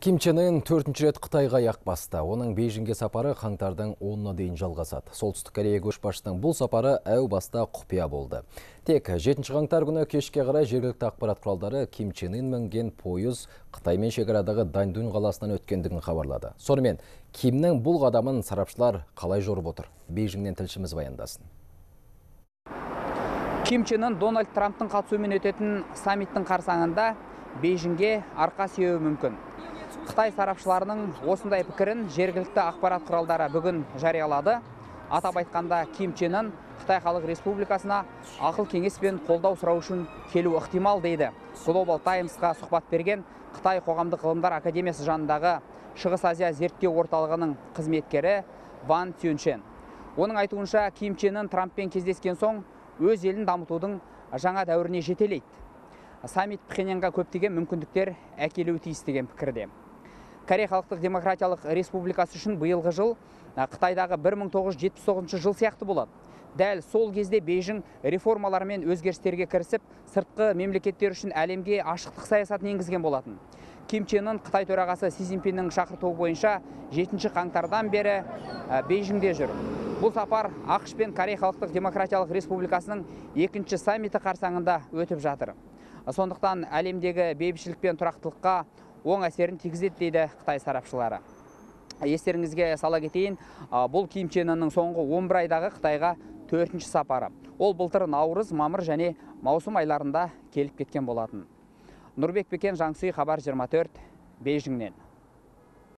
Ким Чен Ын 4-ші рет Қытайға аяқ басты. Оның Бейжіңге сапары қаңтардың 10-на дейін жалғасады. Солтүстік Корея көшбасшысының бұл сапары әу баста құпия болды. Тек 7-ші қаңтар күні кешке қарай жергілікті ақпарат құралдары Ким Чен Ын мінген пойыз Қытаймен шекарадағы Даньдун қаласынан өткендігін хабарлады. Сонымен, Кимнің бұл қадамын сарапшылар қалай жорып отыр? Бейжіңнен тілшіміз баяндасын. Ким Чен Ын Дональд Трамптың қатысуымен өтетін саммиттің қарсаңында Бейжіңге арқа сүйеуі мүмкін. Қытай сарапшыларының осындай пікірін жергілікті ақпарат құралдары бүгін жариялады. Атап айтқанда Ким Чен Ын Қытай Халық Республикасына ақыл кеңес пен қолдау сұрау үшін келу ықтимал дейді. Global Timesқа сұхбат берген Қытай қоғамдық ғылымдар академиясы жанындағы Шығыс Азия зерттеу орталығының қызметкері Ван Цюньшен. Оның айтуынша Ким Чен Ын Трамппен кездескен соң өз елін дамытудың жаңа дәуіріне жетелейді. Саммит Пхеньянға көптеген мүмкіндіктер әкелуі тиіс деген пікірде. Корея Халықтық Демократиялық Республикасы үшін биылғы жыл Қытайдағы 1979 жыл сияқты болады. Дәл сол кезде Бейжің реформалар мен өзгерістерге кірісіп, сыртқы мемлекеттер үшін әлемге ашықтық саясатын енгізген болатын. Ким Чен Ын Қытай төрағасы Си Цзиньпиннің шақыртуы бойынша 7-ші қаңтардан бері Бейжіңде жүр. Бұл сапар ақш пен Корея Халықтық Демократиялық Республикасының 2-ші саммиті қарсаңында өтіп жатыр. Сондықтан әлемдегі бейбітшілік пен тұрақтылыққа оң әсерін тигізеді дейді Қытай сарапшылары. Естеріңізге сала кетейін, бұл Ким ЧенЫнның соңғы 11 айдағы Қытайға 4-ші сапары. Ол былтыр наурыз, мамыр және маусым айларында келіп кеткен болатын. Нұрбек Бекен, Жаңсүй, Хабар 24, Бейжіңнен.